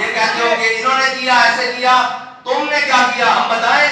ये कहते हो कि इन्होंने किया, ऐसे किया, तुमने क्या किया हम बताएं?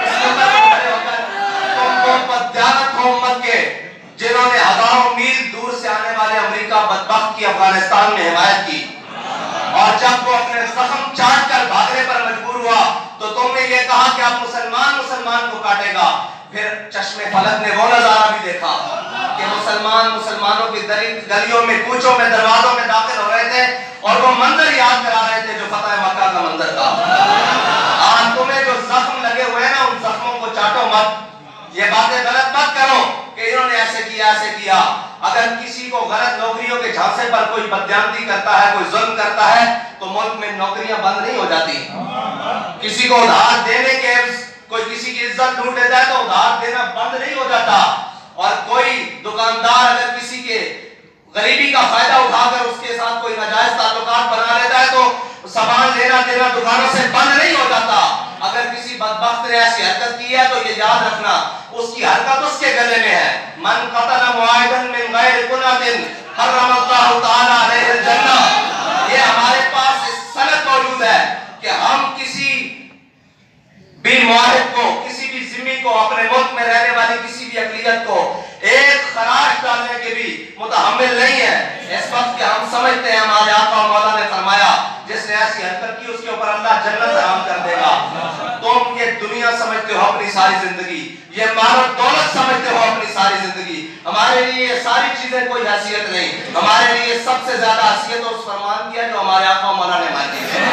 तुमको पद्यानत हो उम्मत के जिन्होंने हजारों मील दूर से आने वाले अमेरिका बदबख्त की अफगानिस्तान में हिमायत की, और जब वो अपने जख्म चाट कर भागने पर मजबूर हुआ तो तुमने ये कहा कि अब मुसलमान मुसलमान को काटेगा। फिर चश्मे फलक ने वो नजारा भी देखा कि मुसलमान मुसलमानों की गलियों में, कूचों में, दरवाजों में दाखिल हो रहे थे और वो मंजर याद करा रहे थे जो फतह मक्का का मंजर था। आज तुम्हें जो जख्म लगे हुए हैं ना, उन जख्मों को चाटो मत, ये बातें गलत मत करो कि इन्होंने ऐसे किया, ऐसे किया। अगर किसी को गलत नौकरियों के झांसे पर कोई बदयांती करता है, कोई जुल्म करता है, तो मुल्क में नौकरियां बंद नहीं हो जाती। किसी को उधार देने के, कोई किसी की इज्जत लूट लेता है तो उधार देना बंद नहीं हो जाता। और कोई दुकानदार अगर किसी के गरीबी का फायदा उठाकर उसके साथ कोई नाजायज ताल्लुकात बना लेता है तो सामान लेना देना दुकानों से बंद नहीं हो जाता। अगर किसी बदबख्त ने ऐसी हरकत की है तो ये याद रखना, उसकी हरकत उसके गले में है। मन कतल मुआहिदन मिन गैर गुनातिन हर्रमल्लाहु तआला अलैहिल जन्नह। ये हमारे पास सनद मौजूद है कि हम किसी भी मुआहिद को, किसी भी जिम्मी को, अपने मुल्क में रहने वाली किसी भी अक़लियत को एक खराश डालने के भी मुतहम्मिल नहीं है। इस वक्त के हम समझते हैं हमारे आका मौला ने फरमाया जिसने ऐसी हरकत की उसके ऊपर अल्लाह जन्नत हराम कर देगा। तुम ये दुनिया समझते हो अपनी सारी जिंदगी, ये मानव दौलत समझते हो अपनी सारी जिंदगी। हमारे लिए ये सारी चीजें कोई हैसियत नहीं, हमारे लिए सबसे ज्यादा हैसियत उस फरमान की है जो हमारे आका मौला ने मानी है।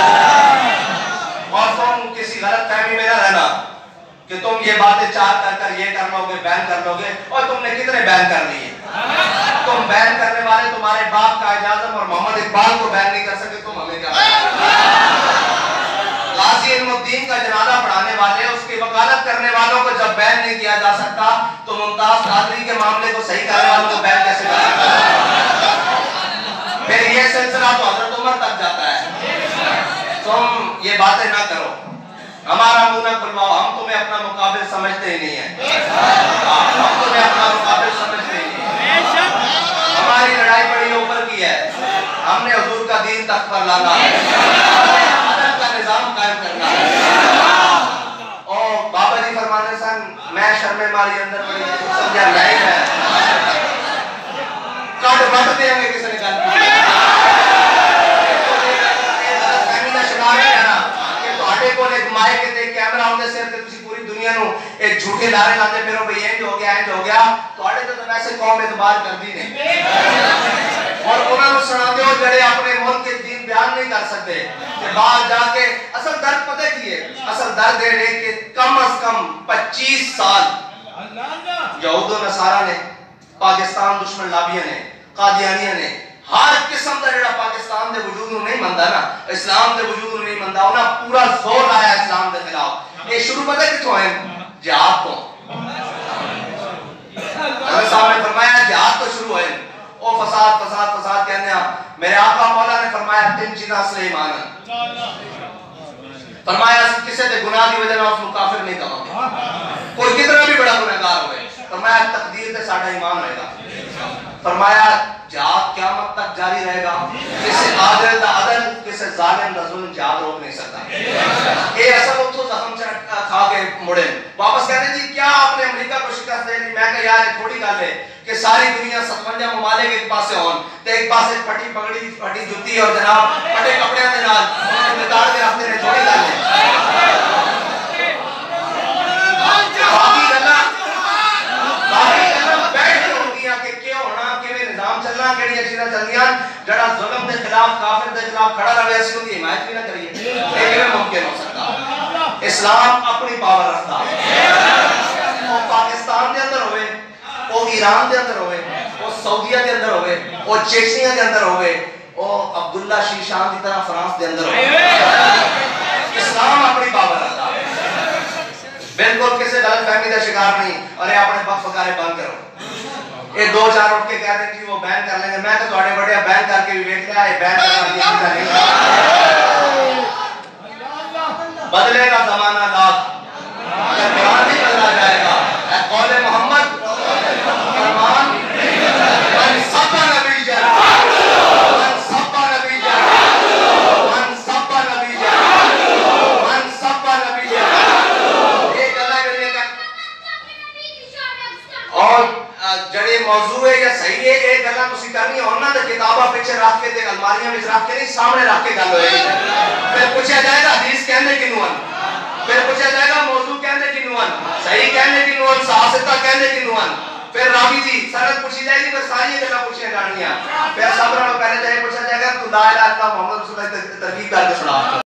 और तुम किसी गलत फहमी में न रहना कि तुम ये बातें चार कर ये कर लोगे, बैन कर लोगे। और तुमने कितने बैन कर लिए? तुम बैन करने वाले तुम्हारे बाप कायद आज़म और मोहम्मद इकबाल को बैन नहीं कर सके, तुम हमें क्या? गाजी इल्मुद्दीन का जनाजा पढ़ाने वाले, उसकी वकालत करने वालों को जब बैन नहीं किया जा सकता तो मुमताज कादरी के मामले को सही करने वालों को बैन कैसे कर सकते? फिर ये सिलसिला तो हज़रत उमर तक जाता है। तुम ये बातें ना करो, हमारा मुंह ना खुलवाओ, हम तुम्हें अपना मुकाबिल समझते ही नहीं है। हम तुम्हें अपना मुकाबिल समझते ही नहीं है। हमारी लड़ाई बड़ी ऊपर की है, हमने हुजूर का दीन तक पर लाना है, अदल का निजाम कायम करना है। और बाबा जी फरमाने सन, मैं शर्मे मारी अंदर पड़ी समझा नहीं है, कट बट देंगे किसी ने गल कैमरा होने से पूरी दुनिया नु एक झूठे नारे लाते फिरो भाई इंज हो गया, इंज हो गया। तो वैसे कौम एतबार कर दी नहीं और उन्होंने सुनाते हो जड़े अपने मुल्क के दीन बयान नहीं कर सकते कि बाहर जाके असल दर्द पता की है? असल दर्द है कि कम से कम 25 साल यहूद और नसारा ने, पाकिस्तान दुश्मन लाबिया ने, कादियानिया ने हर किस्म का जेड़ा पाकिस्तान के वजूद नहीं मनता ना, इस्लाम के वजूद नहीं मनता, उन्हें पूरा जोर लाया इस्लाम के खिलाफ। ये शुरू पता किथों है? जिहाद तो। साहब ने फरमाया जिहाद तो शुरू है। ओ फसाद फसाद फसाद कहने मेरे आका मौला ने फरमाया 3 चीज़ां से ईमान है। फरमाया किसी के गुनाह की वजह से उसको काफिर नहीं कहांगे, कोई कितना भी बड़ा गुनहगार होए। फरमाया तकदीर से साडा ईमान रहेगा। फरमाया जिहाद क़यामत तक जारी रहेगा, किसी आदिल दा अदल, किसी जालिम दा जुल्म जिहाद रोक नहीं सकता। ये असल उतो जख्म खा के मुड़े वापस कहने जी क्या आपने अमेरिका को शिकस्त दे दी? मैं कहा यार थोड़ी गल है कि सारी दुनिया 57 ममालिक एक पासे होन ते एक पासे फटी पगड़ी, फटी जुत्ती और जनाब फटे कपड़े के नाल निताड़ के रखते ने, थोड़ी गल है। बाकी गल्लां बैठ के होंदियां कि क्या होना, किवें निजाम चलना, केड़ियां चीज़ां चलदियां, जड़ा जुल्म के खिलाफ, काफिर के खिलाफ खड़ा रहे असीं उहदी हिमायत भी ना करिए, ये किवें मुमकिन हो सकता? इस्लाम अपनी पावर रखता है। वो पाकिस्तान के अंदर होवे, वो ईरान के अंदर होवे, वो सऊदीया के अंदर होवे, वो चेचनिया के अंदर होवे, वो अब्दुल्ला शीशान की तरह फ्रांस के अंदर होवे, इस्लाम अपनी पावर रखता है। बिल्कुल किसी गलत फहमी का शिकार नहीं। अरे अपने बकफकारे बंद करो, ये 2-4 उठ के कह दें कि वो बैन कर लेंगे। मैं तो थोड़े बड़े बैन करके भी देख लिया, ये बैन करना नहीं बदलेगा जमाना लाख, कुरान नहीं बदला जाएगा। कौले मोहम्मद फरमान मन सब्बा नबी जन, मन सब्बा नबी जन, मन मौजू है या सही है, एक गल्ला तुसी करनी होना तो किताबा पीछे रख के ते अलमारियां विच रख के नहीं, सामने रख के गल होएगी। फिर पूछा जाएगा हदीस कहंदे किनु हन, फिर पूछा जाएगा मौजू कहंदे किनु हन, सही कहंदे किनु हन, सासिता कहंदे किनु हन। फिर रावी दी सनद पूछी जाएगी, फिर सारी गल्लां पूछियां जाणगियां। फिर सब नालों पहले जाए पूछा जाएगा तू ला इलाहा इल्लल्लाह मुहम्मद रसूलुल्लाह तरकीब करके सुना।